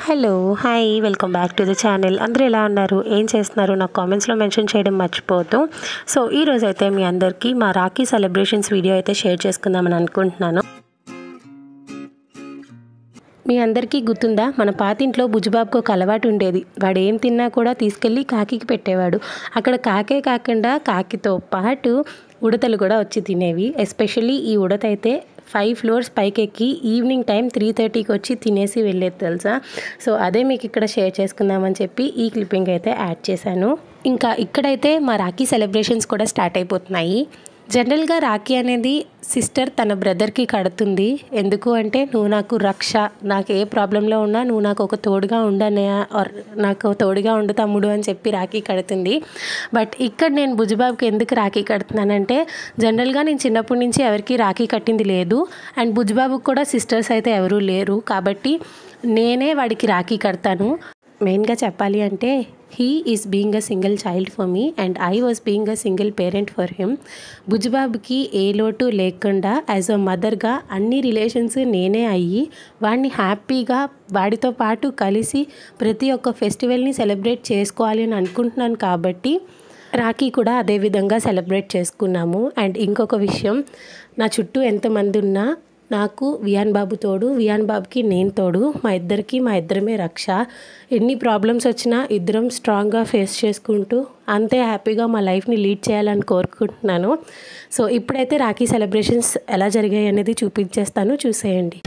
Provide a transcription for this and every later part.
Hello hi welcome back to the channel. అందరూ ఎలా ఉన్నారు, ఏం చేస్తున్నారు నాకు కామెంట్స్లో మెన్షన్ చేయడం మర్చిపోతూ. సో ఈరోజు అయితే మీ అందరికీ మా రాఖీ సెలబ్రేషన్స్ వీడియో అయితే షేర్ చేసుకుందామని అనుకుంటున్నాను. మీ అందరికీ గుర్తుందా, మన పాతింట్లో బుజ్జిబాబుకు ఒక అలవాటు ఉండేది. వాడు ఏం తిన్నా కూడా తీసుకెళ్ళి కాకికి పెట్టేవాడు. అక్కడ కాకే కాకుండా కాకితో పాటు ఉడతలు కూడా వచ్చి తినేవి. ఎస్పెషల్లీ ఈ ఉడత అయితే 5 ఫ్లోర్స్ పైకెక్కి ఈవినింగ్ టైం 3:30కి వచ్చి తినేసి వెళ్ళేది తెలుసా. సో అదే మీకు ఇక్కడ షేర్ చేసుకుందామని చెప్పి ఈ క్లిప్పింగ్ అయితే యాడ్ చేశాను. ఇంకా ఇక్కడైతే మా రాఖీ సెలబ్రేషన్స్ కూడా స్టార్ట్ అయిపోతున్నాయి. జనరల్గా రాఖీ అనేది సిస్టర్ తన బ్రదర్కి కడుతుంది. ఎందుకు అంటే, నువ్వు నాకు రక్ష, నాకు ఏ ప్రాబ్లంలో ఉన్నా నువ్వు నాకు ఒక తోడుగా ఉండనయా, ఆర్ నాకు తోడుగా ఉండు తమ్ముడు అని చెప్పి రాఖీ కడుతుంది. బట్ ఇక్కడ నేను బుజ్జిబాబుకి ఎందుకు రాఖీ కడుతున్నానంటే, జనరల్గా నేను చిన్నప్పటి నుంచి ఎవరికి రాఖీ కట్టింది లేదు. అండ్ బుజ్జిబాబుకి కూడా సిస్టర్స్ అయితే ఎవరూ లేరు. కాబట్టి నేనే వాడికి రాఖీ కడతాను. మెయిన్గా చెప్పాలి అంటే, he is being a single child for me and I was being a single parent for him. బుజ్జిబాబుకి ఏ లోటు లేకుండా యాజ్ అ మదర్గా అన్ని రిలేషన్స్ నేనే అయ్యి వాడిని హ్యాపీగా వాడితో పాటు కలిసి ప్రతి ఒక్క ఫెస్టివల్ని సెలబ్రేట్ చేసుకోవాలి అని అనుకుంటున్నాను. కాబట్టి రాఖీ కూడా అదే విధంగా సెలబ్రేట్ చేసుకున్నాము. అండ్ ఇంకొక విషయం, నా చుట్టూ ఎంతమంది ఉన్నా నాకు వియాన్ బాబు తోడు, వియాన్ బాబుకి నేను తోడు. మా ఇద్దరమే రక్ష. ఎన్ని ప్రాబ్లమ్స్ వచ్చినా ఇద్దరం స్ట్రాంగ్గా ఫేస్ చేసుకుంటూ అంతే హ్యాపీగా మా లైఫ్ని లీడ్ చేయాలని కోరుకుంటున్నాను. సో ఇప్పుడైతే రాఖీ సెలబ్రేషన్స్ ఎలా జరిగాయి అనేది చూపించేస్తాను, చూసేయండి.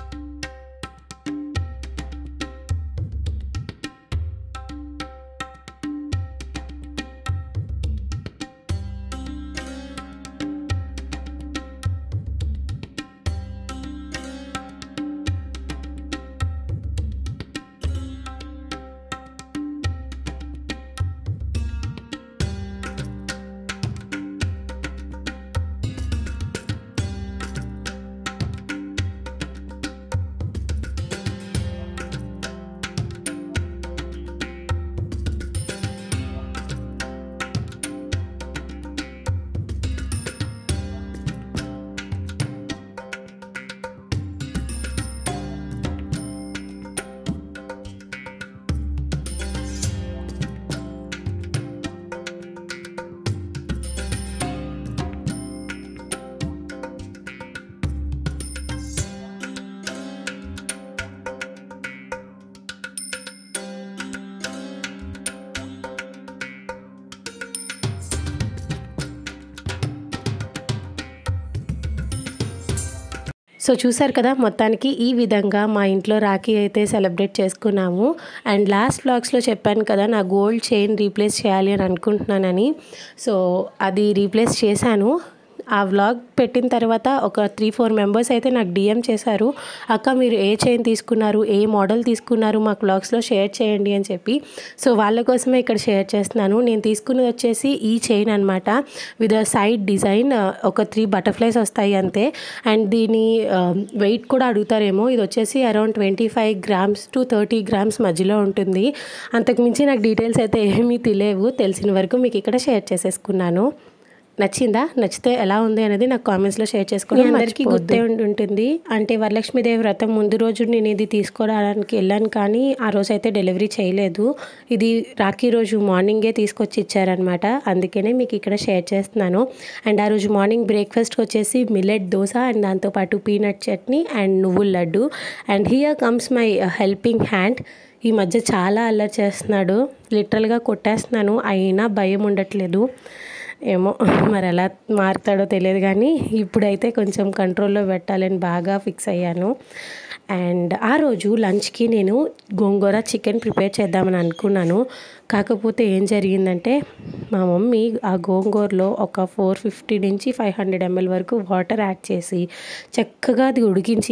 సో చూసారు కదా, మొత్తానికి ఈ విధంగా మా ఇంట్లో రాఖీ అయితే సెలబ్రేట్ చేసుకున్నాము. అండ్ లాస్ట్ వ్లాగ్స్లో చెప్పాను కదా, నా గోల్డ్ చైన్ రీప్లేస్ చేయాలి అని అనుకుంటున్నానని. సో అది రీప్లేస్ చేశాను. ఆ వ్లాగ్ పెట్టిన తర్వాత ఒక 3-4 మెంబర్స్ అయితే నాకు డిఎం చేశారు, అక్క మీరు ఏ చైన్ తీసుకున్నారు, ఏ మోడల్ తీసుకున్నారు, మాకు వ్లాగ్స్లో షేర్ చేయండి అని చెప్పి. సో వాళ్ళ కోసమే ఇక్కడ షేర్ చేస్తున్నాను. నేను తీసుకున్నది వచ్చేసి ఈ చైన్ అనమాట, విత్ సైడ్ డిజైన్. ఒక 3 బటర్ఫ్లైస్ వస్తాయి అంతే. అండ్ దీని వెయిట్ కూడా అడుగుతారేమో, ఇది వచ్చేసి అరౌండ్ 25 grams to 30 grams మధ్యలో ఉంటుంది. అంతకుమించి నాకు డీటెయిల్స్ అయితే ఏమీ తెలియవు, తెలిసిన వరకు మీకు ఇక్కడ షేర్ చేసేసుకున్నాను. నచ్చిందా? నచ్చితే ఎలా ఉంది అనేది నాకు కామెంట్స్లో షేర్ చేసుకోండి. అందరికీ గుర్తే ఉంటుంది. అంటే వరలక్ష్మీదేవి వ్రతం ముందు రోజు నేను ఇది తీసుకోవడానికి వెళ్ళాను, కానీ ఆ రోజు అయితే డెలివరీ చేయలేదు. ఇది రాఖీ రోజు మార్నింగే తీసుకొచ్చి ఇచ్చారనమాట, అందుకనే మీకు ఇక్కడ షేర్ చేస్తున్నాను. అండ్ ఆ రోజు మార్నింగ్ బ్రేక్ఫాస్ట్కి వచ్చేసి మిల్లెట్ దోశ అండ్ దాంతోపాటు పీనట్ చట్నీ అండ్ నువ్వుల laddu. And here comes my helping hand. ఈ మధ్య చాలా అల్లరి చేస్తున్నాడు, లిటరల్గా కొట్టేస్తున్నాను, అయినా భయం ఉండట్లేదు. ఏమో మరి ఎలా మారుతాడో తెలియదు, కానీ ఇప్పుడైతే కొంచెం కంట్రోల్లో పెట్టాలని బాగా ఫిక్స్ అయ్యాను. అండ్ ఆ రోజు లంచ్కి నేను గోంగూర చికెన్ ప్రిపేర్ చేద్దామని అనుకున్నాను. కాకపోతే ఏం జరిగిందంటే, మా మమ్మీ ఆ గోంగూరలో ఒక 450 నుంచి 500 ml వరకు వాటర్ యాడ్ చేసి చక్కగా అది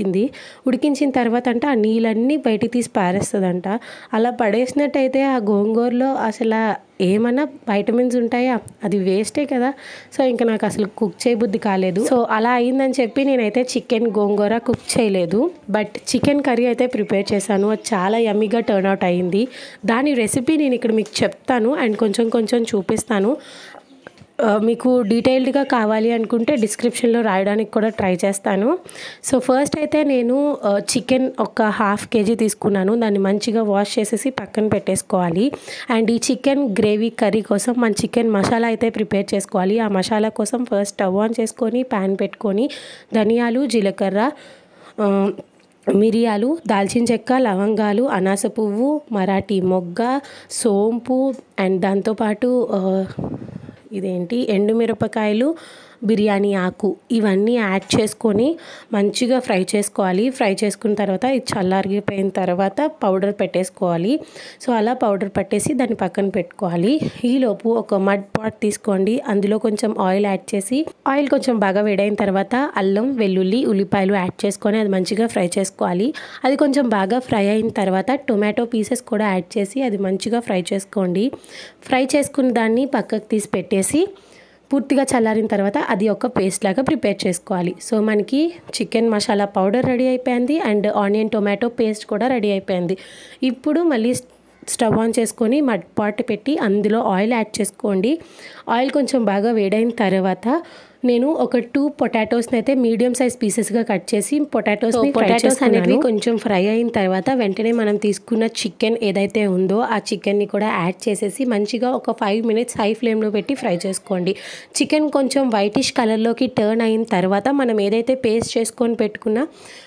ఉడికించిన తర్వాత అంటే ఆ నీళ్ళన్నీ బయటికి తీసి పారేస్తుందంట. అలా పడేసినట్టయితే ఆ గోంగూరలో అసలు ఏమన్నా వైటమిన్స్ ఉంటాయా, అది వేస్టే కదా. సో ఇంకా నాకు అసలు కుక్ చేయబుద్ధి కాలేదు. సో అలా అయిందని చెప్పి నేనైతే చికెన్ గోంగూర కుక్ చేయలేదు, బట్ చికెన్ కర్రీ అయితే ప్రిపేర్ చేశాను. అది చాలా యమ్మీగా టర్న్ అవుట్ అయింది. దాని రెసిపీ నేను ఇక్కడ మీకు చెప్తాను అండ్ కొంచెం చూపిస్తాను. మీకు డీటెయిల్డ్గా కావాలి అనుకుంటే డిస్క్రిప్షన్లో రాయడానికి కూడా ట్రై చేస్తాను. సో ఫస్ట్ అయితే నేను చికెన్ ఒక ½ kg తీసుకున్నాను. దాన్ని మంచిగా వాష్ చేసేసి పక్కన పెట్టేసుకోవాలి. అండ్ ఈ చికెన్ గ్రేవీ కర్రీ కోసం మన చికెన్ మసాలా అయితే ప్రిపేర్ చేసుకోవాలి. ఆ మసాలా కోసం ఫస్ట్ స్టవ్ ఆన్ చేసుకొని ప్యాన్ పెట్టుకొని ధనియాలు, జీలకర్ర, మిరియాలు, దాల్చిన చెక్క, లవంగాలు, అనాస పువ్వు, మరాఠీ మొగ్గ, సోంపు అండ్ దాంతోపాటు ఎండుమిరపకాయలు, బిర్యానీ ఆకు ఇవన్నీ యాడ్ చేసుకొని మంచిగా ఫ్రై చేసుకోవాలి. ఫ్రై చేసుకున్న తర్వాత ఇది చల్లారిపోయిన తర్వాత పౌడర్ పెట్టేసుకోవాలి. సో అలా పౌడర్ పట్టేసి దాన్ని పక్కన పెట్టుకోవాలి. ఈలోపు ఒక మడ్ పాట్ తీసుకోండి. అందులో కొంచెం ఆయిల్ యాడ్ చేసి ఆయిల్ కొంచెం బాగా వేడైన తర్వాత అల్లం, వెల్లుల్లి, ఉల్లిపాయలు యాడ్ చేసుకొని అది మంచిగా ఫ్రై చేసుకోవాలి. అది కొంచెం బాగా ఫ్రై అయిన తర్వాత టొమాటో పీసెస్ కూడా యాడ్ చేసి అది మంచిగా ఫ్రై చేసుకోండి. ఫ్రై చేసుకున్న దాన్ని పక్కకు తీసి పెట్టేసి పూర్తిగా చల్లారిన తర్వాత అది ఒక పేస్ట్ లాగా ప్రిపేర్ చేసుకోవాలి. సో మనకి చికెన్ మసాలా పౌడర్ రెడీ అయిపోయింది అండ్ ఆనియన్ టొమాటో పేస్ట్ కూడా రెడీ అయిపోయింది. ఇప్పుడు మళ్ళీ స్టవ్ ఆన్ చేసుకొని మడ్ పాట్ పెట్టి అందులో ఆయిల్ యాడ్ చేసుకోండి. ఆయిల్ కొంచెం బాగా వేడైన తర్వాత నేను ఒక 2 పొటాటోస్ని అయితే మీడియం సైజ్ పీసెస్గా కట్ చేసి పొటాటోస్ అనేవి కొంచెం ఫ్రై అయిన తర్వాత వెంటనే మనం తీసుకున్న చికెన్ ఏదైతే ఉందో ఆ చికెన్ని కూడా యాడ్ చేసేసి మంచిగా ఒక 5 minutes హై ఫ్లేమ్లో పెట్టి ఫ్రై చేసుకోండి. చికెన్ కొంచెం వైటిష్ కలర్లోకి టర్న్ అయిన తర్వాత మనం ఏదైతే పేస్ట్ చేసుకొని పెట్టుకున్న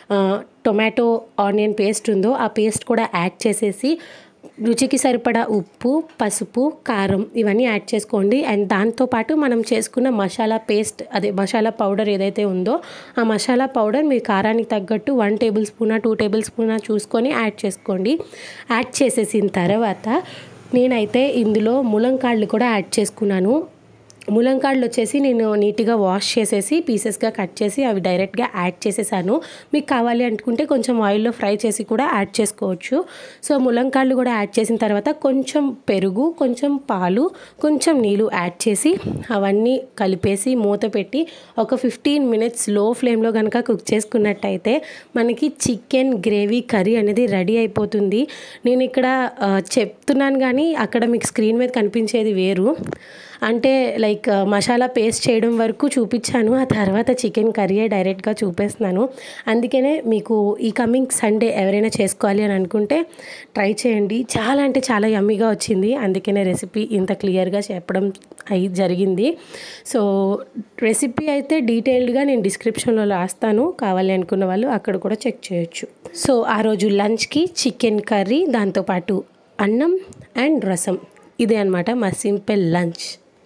టొమాటో ఆనియన్ పేస్ట్ ఉందో ఆ పేస్ట్ కూడా యాడ్ చేసేసి రుచికి సరిపడా ఉప్పు, పసుపు, కారం ఇవన్నీ యాడ్ చేసుకోండి. అండ్ దాంతోపాటు మనం చేసుకున్న మసాలా పేస్ట్ మసాలా పౌడర్ ఏదైతే ఉందో ఆ మసాలా పౌడర్ మీ కారానికి తగ్గట్టు 1 tablespoon 2 tablespoon చూసుకొని యాడ్ చేసుకోండి. యాడ్ చేసేసిన తర్వాత నేనైతే ఇందులో ములంకాళ్ళు కూడా యాడ్ చేసుకున్నాను. ములంకాళ్ళు వచ్చేసి నేను నీట్గా వాష్ చేసేసి పీసెస్గా కట్ చేసి అవి డైరెక్ట్గా యాడ్ చేసేసాను. మీకు కావాలి అనుకుంటే కొంచెం ఆయిల్లో ఫ్రై చేసి కూడా యాడ్ చేసుకోవచ్చు. సో ములంకాళ్ళు కూడా యాడ్ చేసిన తర్వాత కొంచెం పెరుగు, కొంచెం పాలు, కొంచెం నీళ్ళు యాడ్ చేసి అవన్నీ కలిపేసి మూత పెట్టి ఒక 15 minutes లో ఫ్లేమ్లో కనుక కుక్ చేసుకున్నట్టయితే మనకి చికెన్ గ్రేవీ కర్రీ అనేది రెడీ అయిపోతుంది. నేను ఇక్కడ చెప్తున్నాను కానీ అక్కడ మీకు స్క్రీన్ మీద కనిపించేది వేరు. అంటే లైక్ మసాలా పేస్ట్ చేయడం వరకు చూపించాను, ఆ తర్వాత చికెన్ కర్రీయే డైరెక్ట్గా చూపిస్తున్నాను. అందుకనే మీకు ఈ కమింగ్ సండే ఎవరైనా చేసుకోవాలి అని అనుకుంటే ట్రై చేయండి. చాలా అంటే చాలా యమ్మీగా వచ్చింది. అందుకనే రెసిపీ ఇంత క్లియర్గా చెప్పడం జరిగింది. సో రెసిపీ అయితే డీటెయిల్డ్గా నేను డిస్క్రిప్షన్లో రాస్తాను, కావాలి అనుకున్న వాళ్ళు అక్కడ కూడా చెక్ చేయొచ్చు. సో ఆ రోజు లంచ్కి చికెన్ కర్రీ, దాంతోపాటు అన్నం అండ్ రసం, ఇదే అనమాట మా సింపుల్ లంచ్.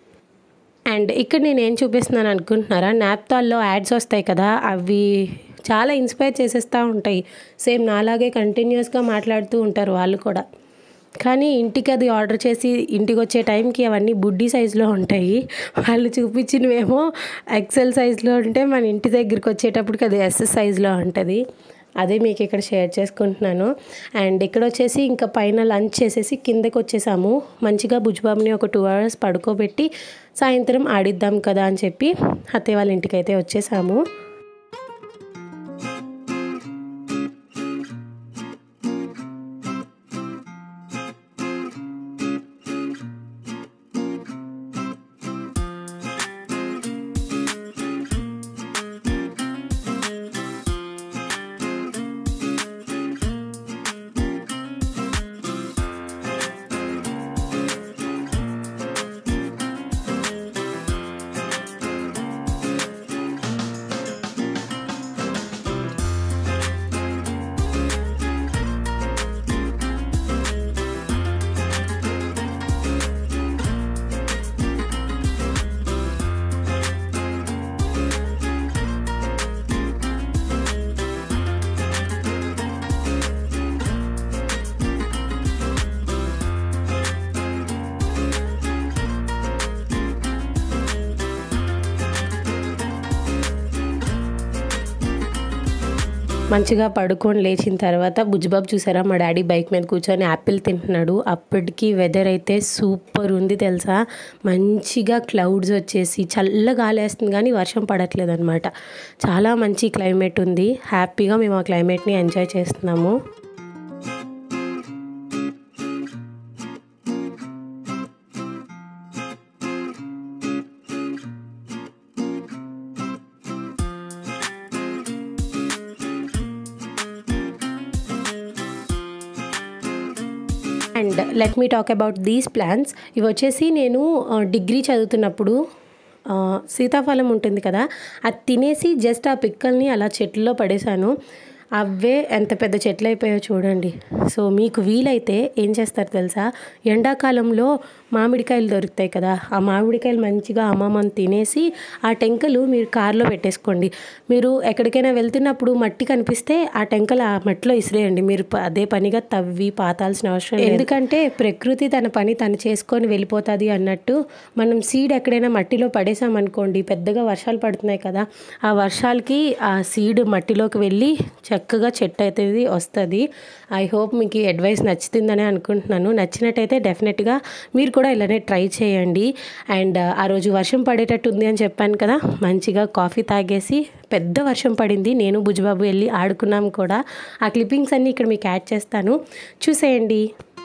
అండ్ ఇక్కడ నేను ఏం చూపిస్తున్నాను అనుకుంటున్నారా, నాప్తాల్లో యాడ్స్ వస్తాయి కదా, అవి చాలా ఇన్స్పైర్ చేసేస్తూ ఉంటాయి. సేమ్ నాలాగే కంటిన్యూస్గా మాట్లాడుతూ ఉంటారు వాళ్ళు కూడా. కానీ ఇంటికి అది ఆర్డర్ చేసి ఇంటికి వచ్చే టైంకి అవన్నీ బుడ్డీ సైజులో ఉంటాయి. వాళ్ళు చూపించినవేమో ఎక్సెల్ సైజులో ఉంటే మన ఇంటి దగ్గరికి వచ్చేటప్పటికి అది ఎస్ఎస్ సైజులో ఉంటుంది. అదే మీకు ఇక్కడ షేర్ చేసుకుంటున్నాను. అండ్ ఇక్కడ వచ్చేసి ఇంకా పైన లంచ్ చేసేసి కిందకి వచ్చేసాము. మంచిగా బుజ్జిబాబుని ఒక 2 hours పడుకోబెట్టి సాయంత్రం ఆడిద్దాం కదా అని చెప్పి అత్తయ్య వాళ్ళ ఇంటికి అయితే వచ్చేసాము. మంచిగా పడుకొని లేచిన తర్వాత బుజ్జిబాబు చూసారా, మా డాడీ బైక్ మీద కూర్చొని యాపిల్ తింటున్నాడు. అప్పటికి వెదర్ అయితే సూపర్ ఉంది తెలుసా. మంచిగా క్లౌడ్స్ వచ్చేసి చల్లగా గాలేస్తుంది కానీ వర్షం పడట్లేదు అనమాట. చాలా మంచి క్లైమేట్ ఉంది. హ్యాపీగా మేము ఆ క్లైమేట్ని ఎంజాయ్ చేస్తున్నాము. And let me talk about these plants. ఇవి వచ్చేసి నేను డిగ్రీ చదువుతున్నప్పుడు సీతాఫలం ఉంటుంది కదా, అది తినేసి జస్ట్ ఆ పిక్కల్ని అలా చెట్లలో పడేశాను. అవే ఎంత పెద్ద చెట్లు అయిపోయాయో చూడండి. సో మీకు వీలైతే ఏం చేస్తారు తెలుసా, ఎండాకాలంలో మామిడికాయలు దొరుకుతాయి కదా, ఆ మామిడికాయలు మంచిగా అమ్మమ్మని తినేసి ఆ టెంకలు మీరు కార్లో పెట్టేసుకోండి. మీరు ఎక్కడికైనా వెళ్తున్నప్పుడు మట్టి కనిపిస్తే ఆ టెంకలు ఆ మట్టిలో ఇసిరేయండి. మీరు అదే పనిగా తవ్వి పాతాల్సిన అవసరం లేదు. ఎందుకంటే ప్రకృతి తన పని తను చేసుకొని వెళ్ళిపోతుంది అన్నట్టు, మనం సీడ్ ఎక్కడైనా మట్టిలో పడేసామనుకోండి, పెద్దగా వర్షాలు పడుతున్నాయి కదా, ఆ వర్షాలకి ఆ సీడ్ మట్టిలోకి వెళ్ళి చక్కగా చెట్టు అయితే వస్తుంది. ఐ హోప్ మీకు ఈ అడ్వైస్ నచ్చుతుందని అనుకుంటున్నాను. నచ్చినట్టయితే డెఫినెట్గా మీరు కూడా ఇలానే ట్రై చేయండి. అండ్ ఆ రోజు వర్షం పడేటట్టు ఉంది అని చెప్పాను కదా, మంచిగా కాఫీ తాగేసి, పెద్ద వర్షం పడింది, నేను బుజ్జిబాబు వెళ్ళి ఆడుకున్నాం కూడా. ఆ క్లిప్పింగ్స్ అన్నీ ఇక్కడ మీకు యాడ్ చేస్తాను, చూసేయండి.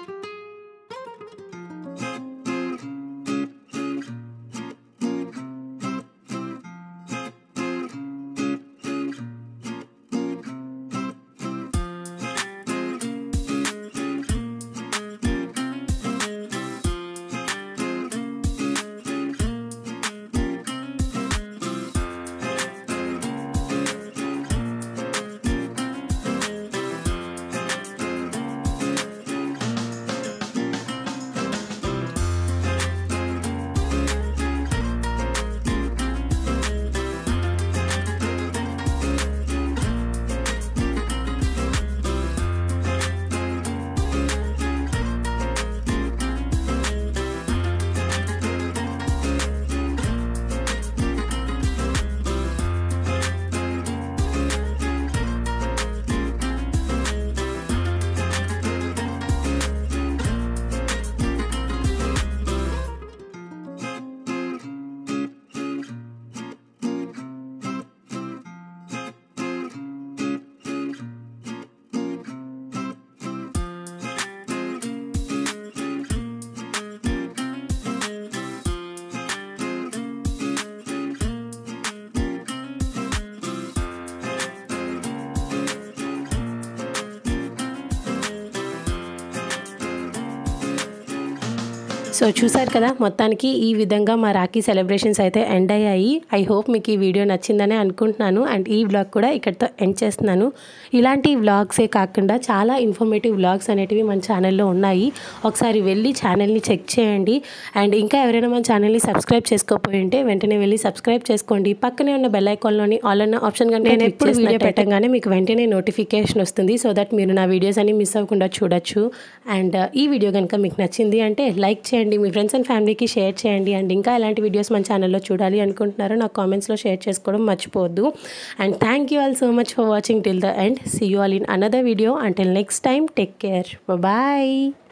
సో చూసారు కదా, మొత్తానికి ఈ విధంగా మా రాఖీ సెలబ్రేషన్స్ అయితే ఎండ్ అయ్యాయి. ఐ హోప్ మీకు ఈ వీడియో నచ్చిందని అనుకుంటున్నాను. అండ్ ఈ వ్లాగ్ కూడా ఇక్కడితో ఎండ్ చేస్తున్నాను. ఇలాంటి వ్లాగ్సే కాకుండా చాలా ఇన్ఫర్మేటివ్ వ్లాగ్స్ అనేటివి మన ఛానల్లో ఉన్నాయి. ఒకసారి వెళ్ళి ఛానల్ని చెక్ చేయండి. అండ్ ఇంకా ఎవరైనా మన ఛానల్ని సబ్స్క్రైబ్ చేసుకోకపోయి ఉంటే వెంటనే వెళ్ళి సబ్స్క్రైబ్ చేసుకోండి. పక్కనే ఉన్న బెల్ ఐకాన్లోని ఆల్ అన్న ఆప్షన్ కనుక నేను ఎప్పుడు వీడియో పెట్టగానే మీకు వెంటనే నోటిఫికేషన్ వస్తుంది. సో దట్ మీరు నా వీడియోస్ అన్ని మిస్ అవ్వకుండా చూడొచ్చు. అండ్ ఈ వీడియో కనుక మీకు నచ్చింది అంటే లైక్ చేయండి, మీ ఫ్రెండ్స్ అండ్ ఫ్యామిలీకి షేర్ చేయండి. అండ్ ఇంకా ఎలాంటి వీడియోస్ మన ఛానల్లో చూడాలి అనుకుంటున్నారో నాకు కామెంట్స్లో షేర్ చేసుకోవడం మర్చిపోవద్దు. And thank you all so much for watching till the end. See you all in another video. Until next time, take care. Bye bye.